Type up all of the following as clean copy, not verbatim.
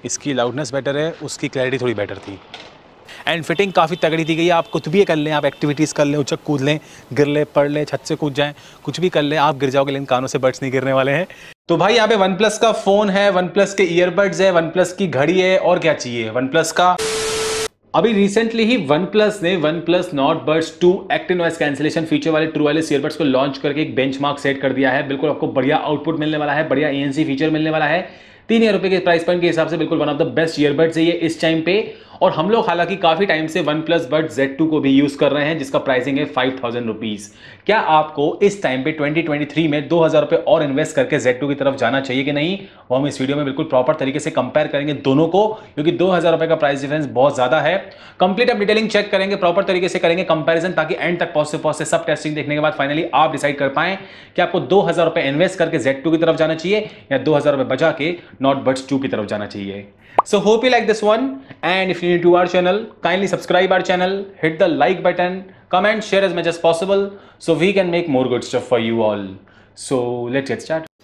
इसकी loudness better है, उसकी क्लैरिटी थोड़ी बेटर थी। एंड फिटिंग काफ़ी तगड़ी दी गई है। आप कुछ भी कर लें, आप एक्टिविटीज़ कर लें, उचक कूद लें, गिर लें, पढ़ लें, छत से कूद जाएं, कुछ भी कर लें, आप गिर जाओगे लेकिन कानों से बड्स नहीं गिरने वाले हैं। तो भाई यहाँ पे वन प्लस का फ़ोन है, वन प्लस के ईयरबड्स है, वन प्लस की घड़ी है, और क्या चाहिए वन प्लस का। अभी रिसेंटली ही वन प्लस ने OnePlus Nord buds 2 active noise cancellation feature वाले ट्रू वायरलेस ईयरबड्स को लॉन्च करके एक बेंचमार्क सेट कर दिया है। बिल्कुल आपको बढ़िया आउटपुट मिलने वाला है, बढ़िया ANC फीचर मिलने वाला है। 3000 रुपए के प्राइस पॉइंट के हिसाब से बिल्कुल one of the best earbuds है ये इस टाइम पे। और हम लोग हालांकि काफी टाइम से वन प्लस बड Z2 को भी यूज कर रहे हैं, जिसका प्राइसिंग है 5000 रुपीज। क्या आपको इस टाइम पे 2023 में 2000 रुपए और इन्वेस्ट करके Z2 की तरफ जाना चाहिए कि नहीं, वो हम इस वीडियो में बिल्कुल प्रॉपर तरीके से कंपेयर करेंगे दोनों को, क्योंकि 2000 रुपए का प्राइस डिफरेंस बहुत ज्यादा है। कंप्लीट अब डिटेलिंग चेक करेंगे, प्रॉपर तरीके से करेंगे कंपैरिजन, ताकि एंड तक पहुंचते सब टेस्टिंग देखने के बाद फाइनली आप डिसाइड कर पाएं कि आपको 2000 रुपए इन्वेस्ट करके Z2 की तरफ जाना चाहिए या 2000 रुपए बचा के नॉट बड्स 2 की तरफ जाना चाहिए। So hope you like this one, and if you're new to our channel, kindly subscribe our channel, hit the like button, comment, share as much as possible so we can make more good stuff for you all. So let's get started.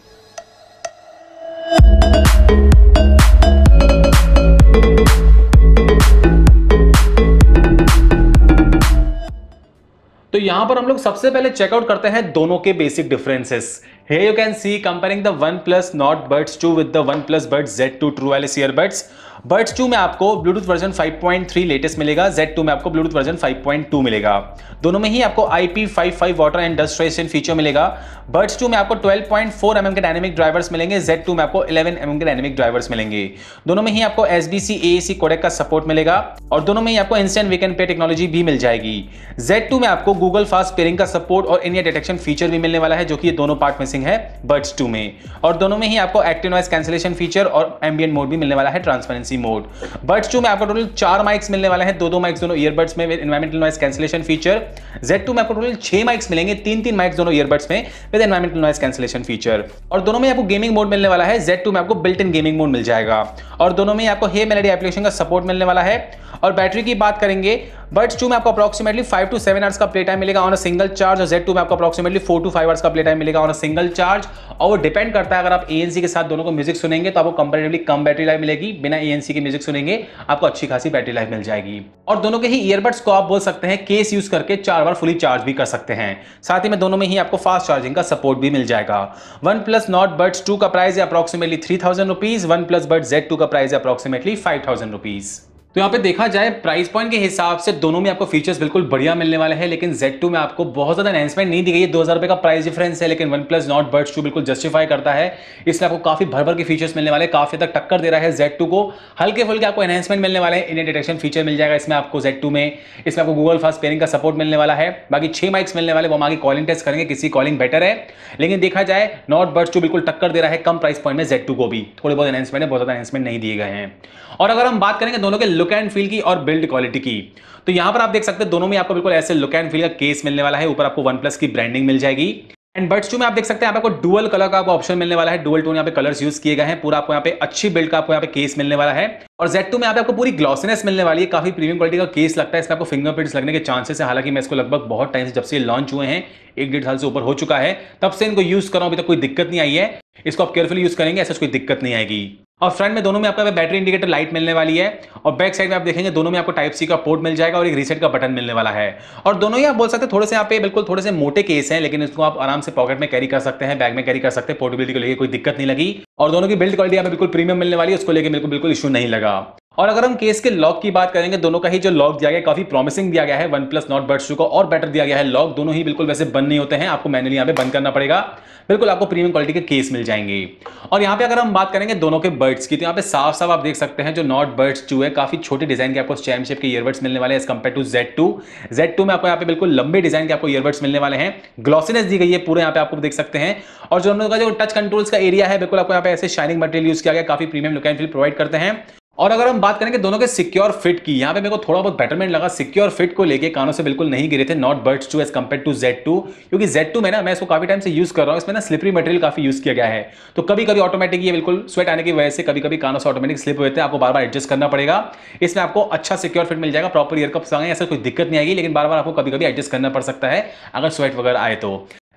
तो यहां पर हम लोग सबसे पहले checkout करते हैं दोनों के basic differences. Here you can see comparing the OnePlus Nord Buds 2 with the OnePlus Buds Z2 True Wireless Earbuds. Buds 2 में आपको Bluetooth वर्जन 5.3 लेटेस्ट मिलेगा, Z2 में आपको Bluetooth वर्जन 5.2 मिलेगा। दोनों में ही आपको IP55 water and dust resistant feature मिलेगा। Buds 2 में आपको 12.4 mm के डायनेमिक ड्राइवर्स मिलेंगे, Z2 में आपको 11 mm के डायनेमिक ड्राइवर्स मिलेंगे। दोनों में ही आपको SBC AAC कोडेक का सपोर्ट मिलेगा और दोनों में ही आपको instant wake and pair technology भी मिल जाएगी। Z2 में आपको गूगल फास्ट पेयरिंग का सपोर्ट और इन ईयर डिटेक्शन फीचर भी मिलने वाला है, जो कि ये दोनों पार्ट मिसिंग है Buds 2 में। और दोनों में ही आपको एक्टिव नॉइस कैंसिलेशन फीचर और एम्बिएंट मोड भी मिलने वाला है, ट्रांसपेरेंसी मोड। Buds 2 में आपको टोटल 4 माइक्स मिलने वाले हैं, दो माइक्स दोनों ईयरबड्स में with environmental noise cancellation feature. Z2 में आपको टोटल 6 माइक्स मिलेंगे, 3 माइक्स दोनों ईयरबड्स में with environmental noise cancellation feature. और दोनों में आपको गेमिंग मोड मिलने वाला है, Z2 में आपको बिल्ट इन गेमिंग मोड मिल जाएगा। और दोनों में आपको हे मेलोडी एप्लीकेशन का सपोर्ट मिलने वाला है। और बैटरी की बात करेंगे, Buds 2 में आपको अप्रोक्सीमेटली 5 to 7 आवर्स का प्ले टाइम मिलेगा ऑन अ सिंगल चार्ज, और Z2 में आपको अप्रोक्सीमेटली 4 to 5 आवर्स का प्ले टाइम मिलेगा ऑन अ सिंगल चार्ज। और वो डिपेंड करता है, अगर आप ANC के साथ दोनों को म्यूजिक सुनेंगे तो आपको कंपैरेटिवली कम बैटरी लाइफ मिलेगी, बिना ANC के म्यूजिक सुनेंगे आपको अच्छी खासी बैटरी लाइफ मिल जाएगी। और दोनों के ही ईयरबड्स को आप बोल सकते हैं केस यूज करके 4 बार फुली चार्ज भी कर सकते हैं। साथ ही में दोनों में ही आपको फास्ट चार्जिंग का सपोर्ट भी मिल जाएगा। OnePlus Nord Buds 2 का प्राइस है approximately 3000 rupees, OnePlus Buds Z2 का प्राइस है अप्रोक्सीमेटली 5000 रुपीज। तो यहाँ पे देखा जाए प्राइस पॉइंट के हिसाब से दोनों में आपको फीचर्स बिल्कुल बढ़िया मिलने वाले हैं, लेकिन Z2 में आपको बहुत ज्यादा एनहांसमेंट नहीं दी गई है। 2000 रुपए का प्राइस डिफरेंस है, लेकिन OnePlus Nord Buds 2 बिल्कुल जस्टिफाई करता है, इसलिए आपको काफी भर के फीचर्स मिलने वाले, काफी तक टक्कर दे रहा है Z2 को। हल्के फुल्के आपको एनहांसमेंट मिलने वाले हैं, इन डिटेक्शन फीचर मिल जाएगा इसमें आपको Z2 में। इसमें आपको गूगल फास्ट पेयरिंग का सपोर्ट मिलने वाला है, बाकी 6 माइक्स मिलने वाले, वो हम आगे कॉलिंग टेस्ट करेंगे किसी कॉलिंग बेटर है। लेकिन देखा जाए Nord Buds 2 बिल्कुल टक्कर दे रहा है कम प्राइस पॉइंट में Z2 को भी। थोड़े बहुत एनहांसमेंट है, बहुत ज्यादा एनहांसमेंट नहीं दिए गए हैं। और अगर हम बात करेंगे दोनों के लुक एंड फील की और बिल्ड क्वालिटी की, तो यहां पर आप देख सकते हैं दोनों में आपको बिल्कुल ऐसे लुक एंड फील का केस मिलने वाला है, ऊपर आपको OnePlus की ब्रांडिंग मिल जाएगी। एंड Buds 2 में आप देख सकते हैं आपको डुअल कलर का आपको ऑप्शन मिलने वाला है, डुअल टोन यहाँ पे कलर्स यूज किए गए हैं, पूरा आपको यहाँ पे अच्छी बिल्ड का आपको यहाँ पे केस मिलने वाला है। और Z2 में यहाँ पे आपको पूरी ग्लॉसीनेस मिलने वाली है, काफी प्रीमियम क्वालिटी का केस लगता है, इसमें आपको फिंगरप्रिंट्स लगने के चांसेस है। हालांकि मैं इसको लगभग बहुत टाइम से, जब से ये लॉन्च हुए हैं 1-1.5 साल से ऊपर हो चुका है, तब से इनको यूज कर रहा हूं, अभी तक कोई दिक्कत नहीं आई है। इसको आप केयरफुली यूज करेंगे, ऐसा कोई दिक्कत नहीं आएगी। और फ्रंट में दोनों में आपको बैटरी इंडिकेटर लाइट मिलने वाली है, और बैक साइड में आप देखेंगे दोनों में आपको टाइप सी का पोर्ट मिल जाएगा और एक रीसेट का बटन मिलने वाला है। और दोनों ही आप बोल सकते हैं थोड़े से यहाँ पे बिल्कुल थोड़े से मोटे केस हैं, लेकिन इसको आप आराम से पॉकेट में कैरी कर सकते हैं, बैग में कैरी कर सकते हैं, पोर्टेबिलिटी को लेकर कोई दिक्कत नहीं लगी। और दोनों की बिल्ड क्वालिटी यहाँ पे बिल्कुल प्रीमियम मिलने वाली है, उसको लेकर बिल्कुल इशू नहीं लगा। और अगर हम केस के लॉक की बात करेंगे, दोनों का ही जो लॉक दिया गया है काफी प्रॉमिसिंग दिया गया है। OnePlus Nord Buds 2 को और बेटर दिया गया है लॉक, दोनों ही बिल्कुल वैसे बंद नहीं होते हैं, आपको मैनुअली यहाँ पे बंद करना पड़ेगा। बिल्कुल आपको प्रीमियम क्वालिटी के केस मिल जाएंगे। और यहाँ पे अगर हम बात करेंगे दोनों के बड्स की, तो यहाँ पे साफ साफ आप देख सकते हैं जो Nord Buds 2 है काफी छोटे डिजाइन के आपको चैम शेप के ईयरबड्स मिलने वाले हैं एज कंपेयर टू Z2 में आपको यहाँ पे बिल्कुल लंबे डिजाइन के आपको ईयरबड्स मिलने वाले हैं, ग्लॉसीनेस दी गई है पूरे यहाँ पे आपको देख सकते हैं। और जो उनका जो टच कंट्रोल्स का एरिया है, बिल्कुल आपको यहाँ पे ऐसे शाइनिंग मटेरियल यूज किया गया, काफी premium look and feel provide करते हैं। और अगर हम बात करेंगे दोनों के सिक्योर फिट की, यहाँ पे मेरे को थोड़ा बहुत बेटरमेंट लगा, सिक्योर फिट को लेके कानों से बिल्कुल नहीं गिरे थे Nord Buds 2 as compare to Z2, क्योंकि Z2 में ना मैं इसको काफी टाइम से यूज कर रहा हूँ, इसमें ना स्लिपरी मटेरियल काफी यूज किया गया है, तो कभी कभी ऑटोमेटिक ये बिल्कुल स्वेट आने की वजह से कभी कभी कानों से ऑटोमेटिक स्लिप होते हैं, आपको बार बार एडजस्ट करना पड़ेगा। इसमें आपको अच्छा सिक्योर फिट मिल जाएगा, प्रॉपर ईयर कप्स आएंगे, ऐसा कोई दिक्कत नहीं आएगी, लेकिन बार बार आपको कभी कभी एडजस्ट करना पड़ सकता है अगर स्वेट वगैरह आए तो।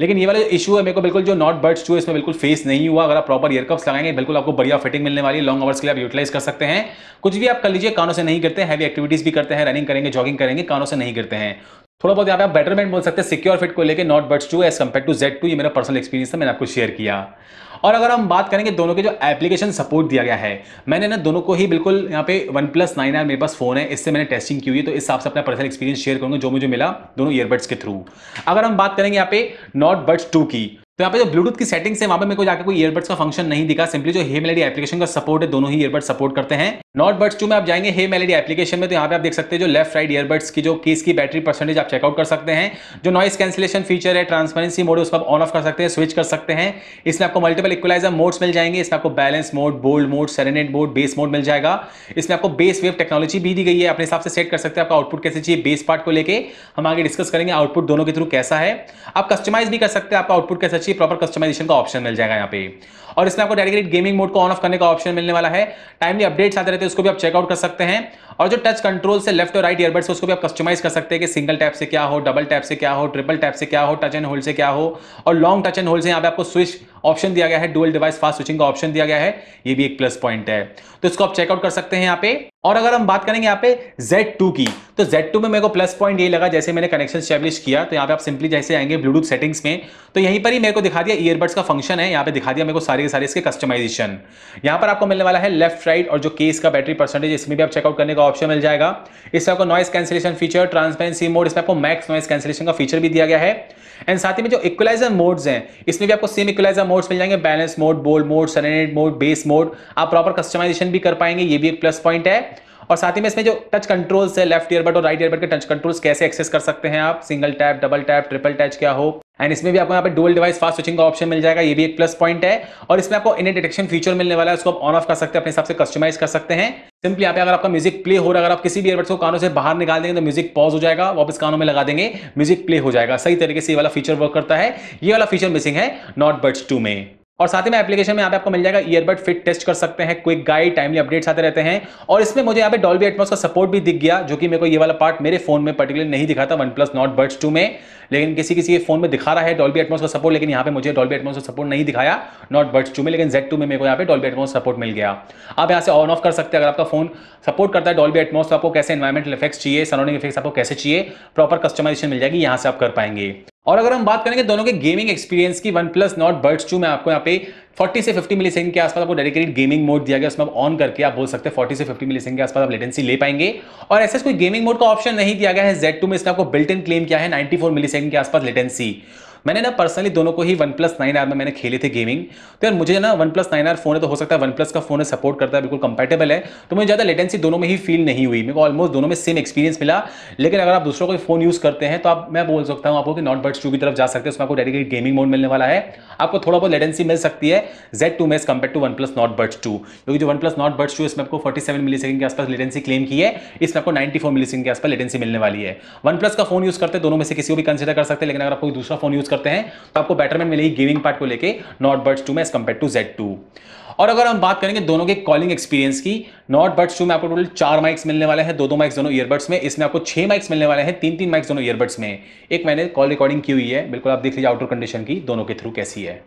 लेकिन ये वाला इशू है मेरे को बिल्कुल जो नॉट बड्स 2 इसमें बिल्कुल फेस नहीं हुआ। अगर आप प्रॉपर ईयर कप्स लगाएंगे बिल्कुल आपको बढ़िया फिटिंग मिलने वाली है, लॉन्ग आवर्स के लिए आप यूटिलाइज कर सकते हैं। कुछ भी आप कर लीजिए, कानों से नहीं गिरते हैं, हैवी एक्टिविटीज भी करते हैं, रनिंग करेंगे, जॉगिंग करेंगे, कानों से नहीं गिरते हैं। थोड़ा बहुत यहाँ पे आप बेटरमेंट बोल सकते हैं सिक्योर फिट को लेके Nord buds 2 as compare to Z2। ये मेरा पर्सनल एक्सपीरियंस था, मैंने आपको शेयर किया। और अगर हम बात करेंगे दोनों के जो एप्लीकेशन सपोर्ट दिया गया है, मैंने ना दोनों को ही बिल्कुल यहाँ पे OnePlus 9R मेरे पास फोन है, इससे मैंने टेस्टिंग की हुई है, तो इस हिसाब से अपना पर्सनल एक्सपीरियंस शेयर करूंगा जो मुझे मिला दोनों ईयरबड्स के थ्रू। अगर हम बात करेंगे यहाँ पे नॉट बड्स 2 की, तो यहाँ पे जो ब्लूटूथ की सेटिंग्स है वहां पे मेरे को जाकर कोई ईयरबड्स का फंक्शन नहीं दिखा। सिंपली जो हे मेलोडी एप्लीकेशन का सपोर्ट है, दोनों ही ईयरबड्स सपोर्ट करते हैं। नॉट बड्स 2 में आप जाएंगे हे मेलोडी एप्लीकेशन में, तो यहाँ पे आप देख सकते हैं जो लेफ्ट राइट ईयरबड्स की जो केस की बैटरी परसेंटेज आप चेकआउट कर सकते हैं। जो नॉइस कैंसिलेशन फीचर है, ट्रांसपेरेंसी मोड है, उसको आप ऑन ऑफ कर सकते हैं, स्विच कर सकते हैं। इसमें आपको मल्टीपल इक्वलाइजर मोड्स मिल जाएंगे। इसमें आपको balance mode, bold mode, serenade mode, bass mode मिल जाएगा। इसमें आपको बेस वेव टेक्नोलॉजी भी दी गई है, अपने हिसाब से सेट कर सकते हैं आपका आउटपुट कैसे चाहिए। बेस पार्ट को लेके हम आगे डिस्कस करेंगे आउटपुट दोनों के थ्रू कैसा है। आप कस्टमाइज भी कर सकते हैं आपका आउटपुट कैसा चाहिए, प्रॉपर कस्टमाइजेशन का ऑप्शन मिल जाएगा यहाँ पे। और इसमें आपको डेडिकेटेड गेमिंग मोड को ऑन ऑफ करने का ऑप्शन मिलने वाला है। टाइमली अपडेट्स आते रहते हैं, उसको भी आप चेकआउट कर सकते हैं। और जो टच कंट्रोल से लेफ्ट और राइट ईयरबड्स उसको भी आप कस्टमाइज कर सकते हैं कि सिंगल टैप से क्या हो, डबल टैप से क्या हो, ट्रिपल टैप से क्या हो, टच एंड होल्ड से क्या हो। और लॉन्ग टच एंड होल्ड से यहाँ पे आपको स्विच ऑप्शन दिया गया है, डुअल डिवाइस फास्ट स्विचिंग का ऑप्शन दिया गया है, ये भी एक प्लस पॉइंट है, तो इसको आप चेकआउट कर सकते हैं यहाँ पे। और अगर हम बात करेंगे यहाँ पे Z2 की, तो Z2 में मेरे को प्लस पॉइंट ये लगा, जैसे मैंने कनेक्शन स्टैब्लिश किया तो यहाँ पे आप सिंपली जैसे आएंगे ब्लूटूथ सेटिंग्स में, तो यहीं पर ही मेरे को दिखा दिया ईयरबड्स का फंक्शन है। यहाँ पे दिखा दिया मेरे को सारे के सारे इसके कस्टमाइजेशन। यहाँ पर आपको मिलने वाला है लेफ्ट राइट और जो केस का बैटरी परसेंटेज, इसमें भी आप चेकआउट करने का ऑप्शन मिल जाएगा। इससे आपको noise cancellation feature, transparency mode, इसमें आपको मैक्स नॉइस कैंसिलेशन का फीचर भी दिया गया है। एंड साथ ही में जो इक्वलाइजर मोड्स हैं, इसमें भी आपको सेम इक्वलाइजर मोड्स मिल जाएंगे, balance mode, bold mode, serenade mode, bass mode. आप प्रॉपर कस्टमाइजेशन भी कर पाएंगे, ये भी एक प्लस पॉइंट है। और साथ ही में इसमें जो टच कंट्रोल्स है, लेफ्ट ईयरबड और राइट ईयरबड के टच कंट्रोल्स कैसे एक्सेस कर सकते हैं आप, single tap, double tap, triple touch क्या हो। एंड इसमें भी आपको यहाँ पे डुअल डिवाइस फास्ट स्विचिंग का ऑप्शन मिल जाएगा, ये भी एक प्लस पॉइंट है। और इसमें आपको इन डिटेक्शन फीचर मिलने वाला है, उसको आप ऑन ऑफ कर सकते हैं, अपने हिसाब से कस्टमाइज कर सकते हैं। सिंपली यहाँ पे अगर आपका म्यूजिक प्ले हो रहा है, अगर आप किसी भी ईयरबड्स को कानों से बाहर निकाल देंगे तो म्यूजिक पॉज हो जाएगा, वापस कानों में लगा देंगे म्यूजिक प्ले हो जाएगा। सही तरीके से ये वाला फीचर वर्क करता है। ये वाला फीचर मिसिंग है नॉट बड्स 2 में। और साथ ही में एप्लीकेशन में यहाँ पे आपको मिल जाएगा ईयरबड फिट टेस्ट कर सकते हैं, क्विक गाइड, टाइमली अपडेट्स आते रहते हैं। और इसमें मुझे यहाँ पे डॉल्बी एटमॉस का सपोर्ट भी दिख गया, जो कि मेरे को ये वाला पार्ट मेरे फोन में पर्टिकुलर नहीं दिखा था OnePlus Nord Buds 2 में, लेकिन किसी किसी के फोन में दिखा रहा है डॉल्बी एटमॉस का सपोर्ट, लेकिन यहाँ पे मुझे डॉल्बी एटमॉस का सपोर्ट नहीं दिखाया Nord Buds 2 में, लेकिन Z2 में मेरे को यहाँ पे डॉल्बी एटमॉस सपोर्ट मिल गया। आप यहाँ से ऑन ऑफ कर सकते हैं। अगर आपका फोन सपोर्ट करता है डॉल्बी एटमॉस, तो आपको कैसे एनवायरमेंटल इफेक्ट्स चाहिए, सराउंडिंग इफेक्ट्स आपको कैसे चाहिए, प्रॉपर कस्टमाइजेशन मिल जाएगी, यहाँ से आप कर पाएंगे। और अगर हम बात करेंगे दोनों के गेमिंग एक्सपीरियंस की, OnePlus Nord Buds 2 में आपको यहाँ पे 40 से 50 मिलीसेकंड के आसपास आपको डेडिकेटेड गेमिंग मोड दिया गया, उसमें आप ऑन करके आप बोल सकते हैं 40 से 50 मिलीसेकंड के आसपास आप लेटेंसी ले पाएंगे। और ऐसा कोई गेमिंग मोड का ऑप्शन नहीं दिया गया है Z2 में, इसने आपको बिल्ट इन क्लेम किया है 94 मिलीसेकंड के आसपास लेटेंसी। मैंने ना पर्सनली दोनों को ही OnePlus 9R में मैंने खेले थे गेमिंग, तो यार मुझे ना OnePlus 9R फोन है, तो हो सकता है OnePlus का फोन है, सपोर्ट करता है, बिल्कुल कंपैटिबल है, तो मुझे ज़्यादा लेटेंसी दोनों में ही फील नहीं हुई। मेरे को ऑलमोस्ट दोनों में सेम एक्सपीरियंस मिला। लेकिन अगर आप दूसरों को फोन यूज़ करते हैं तो आप, मैं बोल सकता हूँ आपको कि Nord Buds 2 की तरफ जा सकते हैं, उसमें आपको डेडिकेटेड गेमिंग मोड मिलने वाला है, आपको थोड़ा बहुत लेटेंसी मिल सकती है Z2 में as compare to OnePlus Nord Buds 2, क्योंकि जो OnePlus Nord Buds 2 इसमें आपको 47 मिलीसेकंड के आसपास लेटेंसी क्लेम की है, इसमें आपको 94 मिलीसेकंड के आसपास लेटेंसी मिलने वाली है। OnePlus का फोन यूज़ करते हैं, दोनों में से किसी को भी कंसिडर कर सकते हैं, लेकिन अगर आप कोई दूसरा फोन यूज़ करते हैं तो आपको बेटरमेंट मिलेगी गेमिंग पार्ट को लेके Nord Buds 2 में एज कम्पेयर टू Z2। और अगर हम बात करेंगे दोनों के कॉलिंग एक्सपीरियंस की, Nord Buds 2 में आपको टोटल 4 माइक्स मिलने वाले हैं, दो माइक्स दोनों ईयरबड्स में। इसमें आपको 6 माइक्स मिलने वाले हैं, 3 माइक्स दोनों ईयरबड्स में। एक मैंने कॉल रिकॉर्डिंग की हुई है, बिल्कुल आप देख लीजिए आउटडोर कंडीशन की दोनों के थ्रू कैसी है।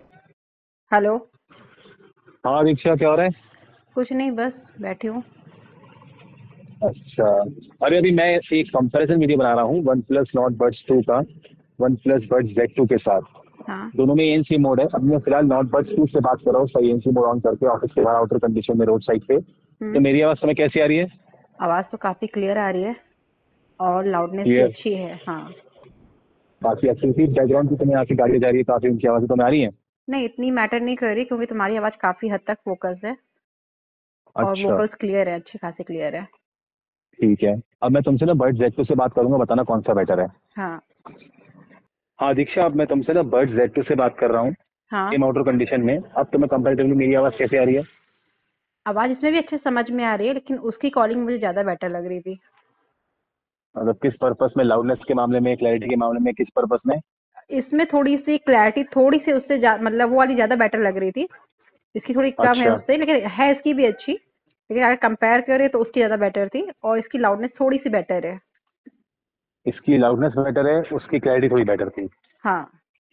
हेलो। हाँ दीक्षा, क्या हो रहा है? कुछ नहीं, बस बैठी हूँ। अच्छा, अरे अभी मैं एक कंपैरिजन वीडियो बना रहा हूँ OnePlus Nord Buds 2 का OnePlus Buds Z2 के साथ। हाँ, दोनों में ANC मोड है। अब मैं फिलहाल Nord Buds 2 से बात कर रहा हूँ, सही ANC मोड ऑन करके ऑफिस के बाहर आउटर कंडीशन में रोड साइड पे। तो मेरी आवाज समय कैसी आ रही है? आवाज़ तो काफ़ी क्लियर आ रही है और लाउडनेस भी क्लियर? अच्छी है। हाँ, बाकी एक्टिविटी बैकग्राउंड की तुम्हें आके गाड़ी जा रही है, काफी उनकी आवाज़ें तुम्हें आ रही है? नहीं इतनी मैटर नहीं कर रही, क्योंकि तुम्हारी आवाज़ काफ़ी हद तक फोकस है और अच्छा वोकल्स क्लियर है, अच्छी खासी क्लियर है। ठीक है। अब मैं तुमसे ना Buds Z2 से बात करूंगा, बताना कौन सा बेटर है। हाँ हाँ दीक्षा, अब मैं तुमसे ना Buds Z2 से बात कर रहा हूँ हाँ, सेम आउटर कंडीशन में। अब तुम्हें कंपैरेटिवली मेरी आवाज़ कैसे आ रही है? आवाज़ इसमें भी अच्छे समझ में आ रही है, लेकिन उसकी कॉलिंग मुझे ज़्यादा बेटर लग रही थी। मतलब किस पर्पस में? लाउडनेस के मामले में, क्लैरिटी के मामले में, किस पर्पस में? इसमें थोड़ी सी क्लैरिटी, थोड़ी सी उससे मतलब वो वाली ज़्यादा बेटर लग रही थी। इसकी थोड़ी कम है अच्छा। उससे, लेकिन है इसकी भी अच्छी, लेकिन अगर कंपेयर करें तो उसकी ज़्यादा बेटर थी और इसकी लाउडनेस थोड़ी सी बेटर है। इसकी लाउडनेस बेटर है, उसकी क्लैरिटी थोड़ी बेटर थी। हाँ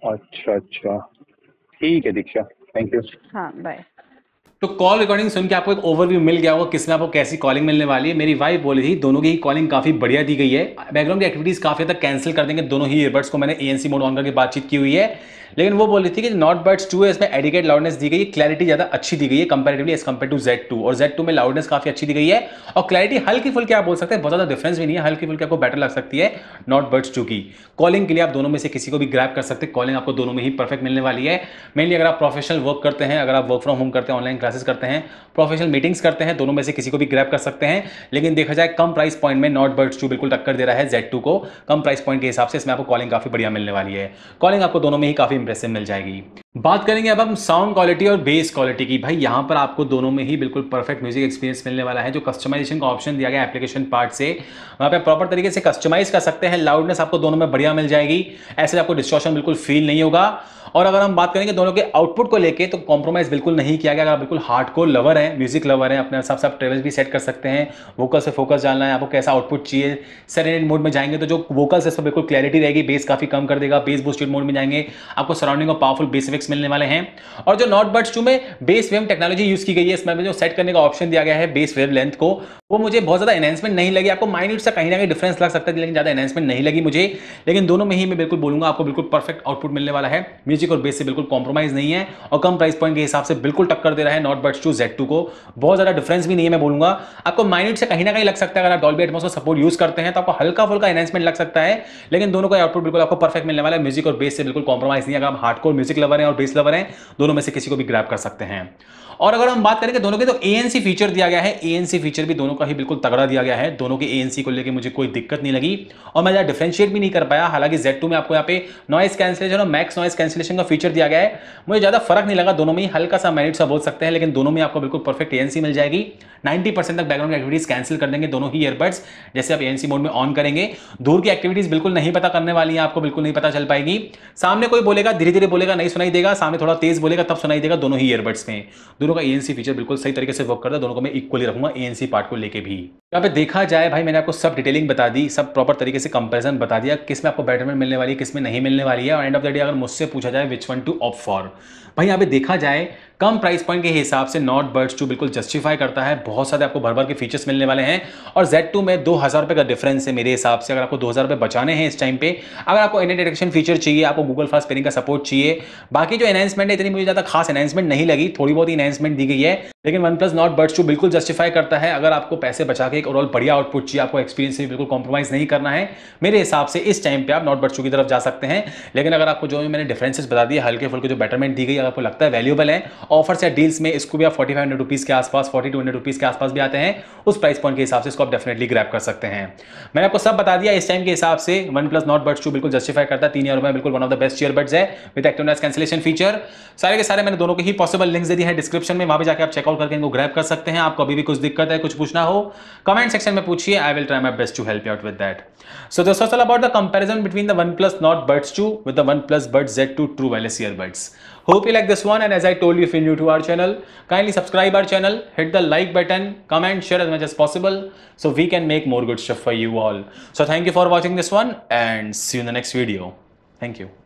अच्छा अच्छा, ठीक है दीक्षा, थैंक यू। हाँ बाय। तो कॉल रिकॉर्डिंग सुन के आपको एक ओवरव्यू मिल गया होगा किसमें आपको कैसी कॉलिंग मिलने वाली है। मेरी वाइफ बोली थी दोनों की कॉलिंग काफी बढ़िया दी गई है, बैकग्राउंड की एक्टिविटीज काफी हद तक कैंसिल कर देंगे दोनों ही ईयरबड्स को। मैंने ANC मोड ऑन करके बातचीत की हुई है, लेकिन वो बोल रही थी कि नॉट बड्स 2 है, इसमें एडिकेट लाउडनेस दी गई है, क्लैरिटी ज्यादा अच्छी दी गई है comparatively as compare to Z2, और Z2 में लाउडनेस काफी अच्छी दी गई है और क्लैरिटी हल्की फुल्की आप बोल सकते हैं, बहुत ज्यादा डिफरेंस भी नहीं है, हल्की फुल्की आपको बेटर लग सकती है नॉट बड्स 2 की। कॉलिंग के लिए आप दोनों में से किसी को भी ग्रैब कर सकते हैं, कॉलिंग आपको दोनों में ही परफेक्ट मिलने वाली है। मेनली अगर आप प्रोफेशनल वर्क करते हैं, अगर आप वर्क फ्रॉम होम करते हैं, ऑनलाइन क्लासेस करते हैं, प्रोफेशनल मीटिंग्स करते हैं, दोनों में से किसी को भी ग्रैब कर सकते हैं। लेकिन देखा जाए कम प्राइस पॉइंट में नॉट बड्स 2 बिल्कुल टक्कर दे रहा है Z2 को, कम प्राइस पॉइंट के हिसाब से इसमें आपको कॉलिंग काफी बढ़िया मिलने वाली है। कॉलिंग आपको दोनों में ही काफी इंप्रेसिव मिल जाएगी। बात करेंगे अब हम साउंड क्वालिटी और बेस क्वालिटी की। भाई यहाँ पर आपको दोनों में ही बिल्कुल परफेक्ट म्यूजिक एक्सपीरियंस मिलने वाला है। जो कस्टमाइजेशन का ऑप्शन दिया गया एप्लीकेशन पार्ट से, वहाँ पे प्रॉपर तरीके से कस्टमाइज कर सकते हैं। लाउडनेस आपको दोनों में बढ़िया मिल जाएगी, ऐसे आपको डिस्टॉर्शन बिल्कुल फील नहीं होगा। और अगर हम बात करेंगे दोनों के आउटपुट को लेके, तो कॉम्प्रोमाइज बिल्कुल नहीं किया गया। अगर आप बिल्कुल हार्डकोर लवर हैं, म्यूजिक लवर हैं, अपने हिसाब से आप ट्रेवल्स भी सेट कर सकते हैं। वोकल से फोकस डालना है, आपको कैसा आउटपुट चाहिए, सेरेनेट मोड में जाएंगे तो जो वोकल्स है इस पर बिल्कुल क्लैरिटी रहेगी, बेस काफी कम कर देगा। बेस बूस्टेड मोड में जाएंगे, आपको सराउंडिंग और पावरफुल बेस इफेक्ट्स मिलने वाले हैं। और जो नॉट बड्स 2 में बेस वेव टेक्नोलॉजी यूज की गई है, इसमें जो सेट करने का ऑप्शन दिया गया है बेस वेव लेंथ को, वो मुझे बहुत ज्यादा एनहेंसमेंट नहीं लगी। आपको माइन्यूट सा कहीं ना कहीं डिफरेंस लग सकता है, लेकिन ज्यादा एनहेंसमेंट नहीं लगी मुझे। लेकिन दोनों में ही मैं बिल्कुल बोलूंगा आपको बिल्कुल परफेक्ट आउटपुट मिलने वाला है। म्यूजिक और बेस से बिल्कुल कॉम्प्रोमाइज नहीं है और कम प्राइस पॉइंट के हिसाब से बिल्कुल टक्कर दे रहा है नॉट बड्स 2 Z2 को। बहुत ज्यादा डिफरेंस भी नहीं है मैं बोलूंगा। आपको माइन्यूट से कहीं ना कहीं लग सकता है, अगर आप डॉल्बी एटमॉस का सपोर्ट यूज करते हैं तो आपको हल्का फुल्का एनहेंसमेंट लग सकता है, लेकिन दोनों का आउटपुट बिल्कुल आपको परफेक्ट मिलने वाला है। म्यूजिक और बेस से बिल्कुल कॉम्प्रोमाइज नहीं है। अगर आप हार्डकोर म्यूजिक लवर हैं और बेस लवर हैं, दोनों में से किसी को भी ग्रैब कर सकते हैं। और अगर हम बात करेंगे दोनों के, तो ANC फीचर दिया गया है। ANC फीचर भी दोनों का ही बिल्कुल तगड़ा दिया गया है। दोनों के ANC को लेके मुझे कोई दिक्कत नहीं लगी और मैं ज़्यादा डिफरेंशिएट भी नहीं कर पाया। हालांकि Z2 में आपको यहाँ पे नॉइस कैंसिलेशन और मैक्स नॉइस कैंसिलेशन का फीचर दिया गया है, मुझे ज़्यादा फर्क नहीं लगा। दोनों में ही हल्का सा मैनेट सा बोल सकते हैं, लेकिन दोनों में आपको बिल्कुल परफेक्ट ANC मिल जाएगी। 90% तक बैकग्राउंड की एक्टिविटीज कैंसिल कर देंगे दोनों ही ईयरबड्स, जैसे आप ANC मोड में ऑन करेंगे। दूर की एक्टिविटीज बिल्कुल नहीं पता करने वाली है, आपको बिल्कुल नहीं पता चल पाएगी। सामने कोई बोलेगा, धीरे धीरे बोलेगा, नहीं सुनाई देगा। सामने थोड़ा तेज बोलेगा, तब सुनाई देगा। दोनों ही ईयरबड्स में दोनों का ANC फीचर बिल्कुल सही तरीके से वर्क करता है। दोनों को मैं इक्वली रखूंगा ANC पार्ट को लेके भी। यहाँ पे देखा जाए भाई, मैंने आपको सब डिटेलिंग बता दी, सब प्रॉपर तरीके से कंपैरिजन बता दिया, किस में आपको बेटरमेंट मिलने वाली है, किस में नहीं मिलने वाली है। और एंड ऑफ द डे अगर मुझसे पूछा जाए which one to opt for, भाई यहाँ पे देखा जाए कम प्राइस पॉइंट के हिसाब से नॉट बड्स 2 बिल्कुल जस्टिफाई करता है। बहुत सारे आपको भर भर के फीचर्स मिलने वाले हैं और Z2 में 2000 रुपये का डिफरेंस है मेरे हिसाब से। अगर आपको 2000 रुपये बचाने हैं इस टाइम पे, अगर आपको एनी डिटेक्शन फीचर चाहिए, आपको गूगल फास्ट पेयरिंग का सपोर्ट चाहिए, बाकी जो एनहांसमेंट है इतनी मुझे ज़्यादा खास एनहांसमेंट नहीं लगी, थोड़ी बहुत ही एनहांसमेंट दी गई है, लेकिन OnePlus नॉट बड्स 2 बिल्कुल जस्टिफाई करता है। अगर आपको पैसे बचा के एक ओवरऑल बढ़िया आउटपुट चाहिए, आपको एक्सपीरियंस से बिल्कुल कॉम्प्रोमाइज नहीं करना है, मेरे हिसाब से इस टाइम पे आप नॉट बड्स 2 की तरफ जा सकते हैं। लेकिन अगर आपको जो मैंने डिफरेंसेस बता दिए, हल्के फुल्के जो बेटरमेंट दी गई, अगर आपको लगता है वैल्यूएबल है, ऑफर्स या डील्स में इसको भी आप 4500 रुपीज़ के आसपास, 4200 रुपीज़ के आसपास भी आते हैं, उस प्राइस पॉइंट के हिसाब से इसको आप डेफिनेटली ग्रैब कर सकते हैं। मैंने आपको सब बता दिया इस टाइम के हिसाब से। OnePlus नॉट बड्स 2 बिल्कुल जस्टिफाई करता है। 3000 रुपये बिल्कुल one of the best earbuds है with active noise cancellation feature. सारे के सारे मैंने दोनों के ही पॉसिबल लिंक्स दे दिए हैं डिस्क्रिप्शन में, वहां पे जाकर आप चेकआउट करके इनको ग्रैब कर सकते हैं। आपको अभी भी कुछ दिक्कत है, कुछ पूछना हो, कमेंट सेक्शन में पूछिए, I will try my best to help you out with that. So this was all about the comparison between the OnePlus Nord buds 2 with the OnePlus Buds Z2 True Wireless Earbuds. Hope you like this one, and as I told you, if you're new to our channel, kindly subscribe our channel, hit the like button, comment, share as much as possible, so we can make more good stuff for you all. So thank you for watching this one, and see you in the next video. Thank you.